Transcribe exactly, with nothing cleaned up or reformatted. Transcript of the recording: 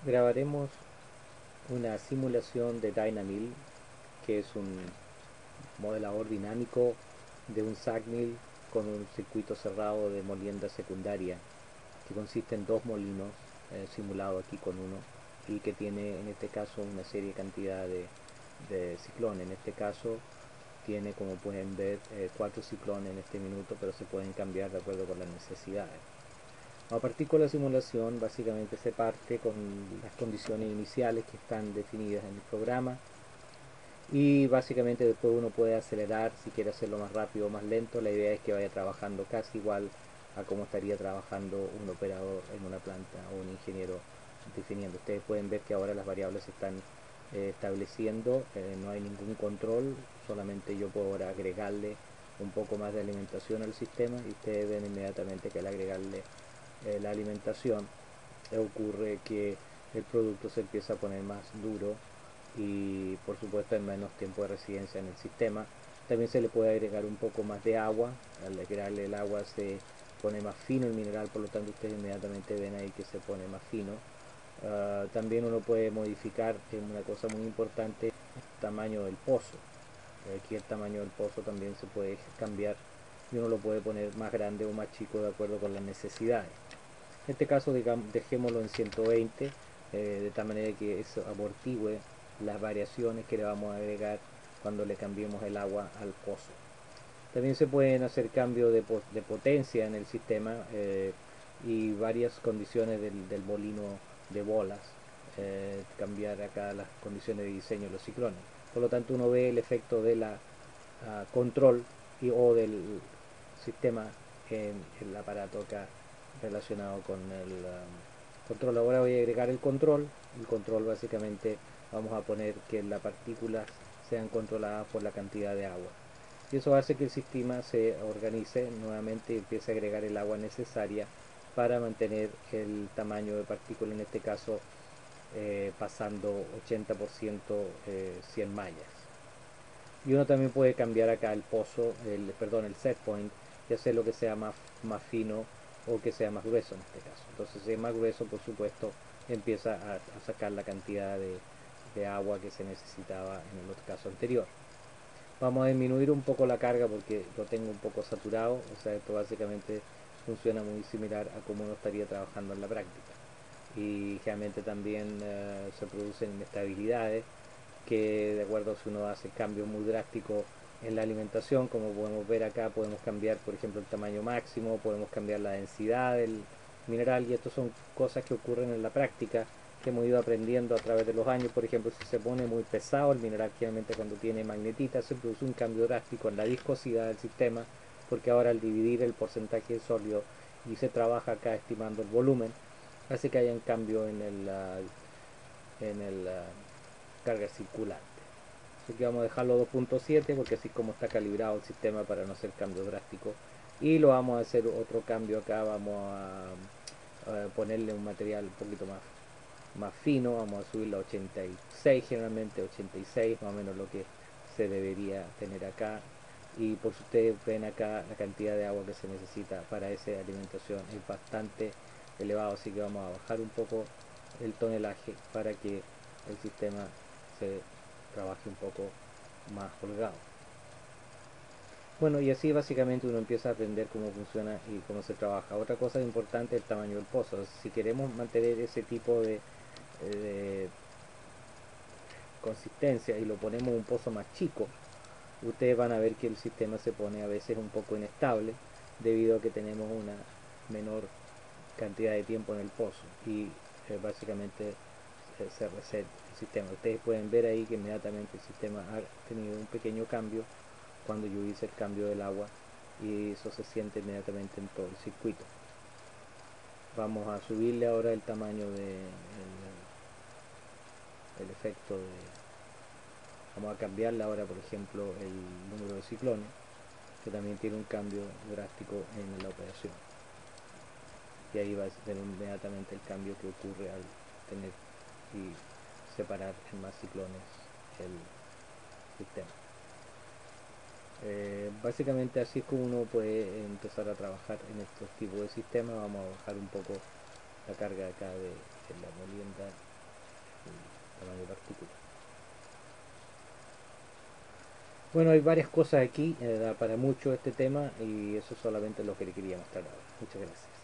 Grabaremos una simulación de Dynamill, que es un modelador dinámico de un S A C mill con un circuito cerrado de molienda secundaria, que consiste en dos molinos eh, simulado aquí con uno, y que tiene en este caso una serie cantidad de, de ciclones. En este caso tiene, como pueden ver, eh, cuatro ciclones en este minuto, pero se pueden cambiar de acuerdo con las necesidades. A partir con la simulación, básicamente se parte con las condiciones iniciales que están definidas en el programa, y básicamente después uno puede acelerar si quiere hacerlo más rápido o más lento. La idea es que vaya trabajando casi igual a como estaría trabajando un operador en una planta o un ingeniero definiendo. Ustedes pueden ver que ahora las variables se están eh, estableciendo, eh, no hay ningún control, solamente yo puedo ahora agregarle un poco más de alimentación al sistema, y ustedes ven inmediatamente que al agregarle eh, la alimentación eh, ocurre que el producto se empieza a poner más duro, y por supuesto hay menos tiempo de residencia en el sistema. También se le puede agregar un poco más de agua. Al agregarle el agua se pone más fino el mineral, por lo tanto ustedes inmediatamente ven ahí que se pone más fino. Uh, también uno puede modificar, que es una cosa muy importante, el tamaño del pozo. Aquí el tamaño del pozo también se puede cambiar, y uno lo puede poner más grande o más chico de acuerdo con las necesidades. En este caso, digamos, dejémoslo en ciento veinte, eh, de tal manera que eso amortigüe las variaciones que le vamos a agregar cuando le cambiemos el agua al pozo. También se pueden hacer cambios de, de potencia en el sistema, eh, y varias condiciones del, del molino de bolas, eh, cambiar acá las condiciones de diseño de los ciclones. Por lo tanto, uno ve el efecto de la uh, control y, o del sistema en el aparato acá relacionado con el um, control. Ahora voy a agregar el control. El control básicamente vamos a poner que las partículas sean controladas por la cantidad de agua, y eso hace que el sistema se organice nuevamente y empiece a agregar el agua necesaria para mantener el tamaño de partícula, en este caso eh, pasando ochenta por ciento eh, cien mallas. Y uno también puede cambiar acá el pozo, el, perdón, el set point, y hacer lo que sea más, más fino o que sea más grueso en este caso. Entonces, si es más grueso, por supuesto, empieza a, a sacar la cantidad de, de agua que se necesitaba en el otro caso anterior. Vamos a disminuir un poco la carga porque lo tengo un poco saturado. O sea, esto básicamente funciona muy similar a como uno estaría trabajando en la práctica, y generalmente también uh, se producen inestabilidades que, de acuerdo, si uno hace cambios muy drásticos en la alimentación, como podemos ver acá, podemos cambiar, por ejemplo, el tamaño máximo, podemos cambiar la densidad del mineral, y esto son cosas que ocurren en la práctica, que hemos ido aprendiendo a través de los años. Por ejemplo, si se pone muy pesado el mineral, generalmente cuando tiene magnetita, se produce un cambio drástico en la viscosidad del sistema, porque ahora al dividir el porcentaje de sólido y se trabaja acá estimando el volumen, hace que haya un cambio en el, uh, en el uh, carga circulante. Así que vamos a dejarlo dos punto siete, porque así es como está calibrado el sistema para no hacer cambios drásticos. Y lo vamos a hacer otro cambio acá, vamos a, a ponerle un material un poquito más más fino, vamos a subirlo a ochenta y seis, generalmente ochenta y seis, más o menos lo que se debería tener acá. Y por si ustedes ven acá, la cantidad de agua que se necesita para esa alimentación es bastante elevado, así que vamos a bajar un poco el tonelaje para que el sistema se trabaje un poco más holgado. Bueno, y así básicamente uno empieza a aprender cómo funciona y cómo se trabaja. Otra cosa importante es el tamaño del pozo. Si queremos mantener ese tipo de de consistencia y lo ponemos un pozo más chico, ustedes van a ver que el sistema se pone a veces un poco inestable, debido a que tenemos una menor cantidad de tiempo en el pozo, y eh, básicamente eh, se reset el sistema. Ustedes pueden ver ahí que inmediatamente el sistema ha tenido un pequeño cambio cuando yo hice el cambio del agua, y eso se siente inmediatamente en todo el circuito. Vamos a subirle ahora el tamaño de el, el efecto de, vamos a cambiarle ahora, por ejemplo, el número de ciclones, que también tiene un cambio drástico en la operación, y ahí va a ser inmediatamente el cambio que ocurre al tener y separar en más ciclones el sistema. Eh, básicamente así es como uno puede empezar a trabajar en estos tipos de sistemas. Vamos a bajar un poco la carga acá de, de la molienda el tamaño de partícula. Bueno, hay varias cosas aquí, eh, da para mucho este tema y eso solamente es lo que le quería mostrar ahora. Muchas gracias.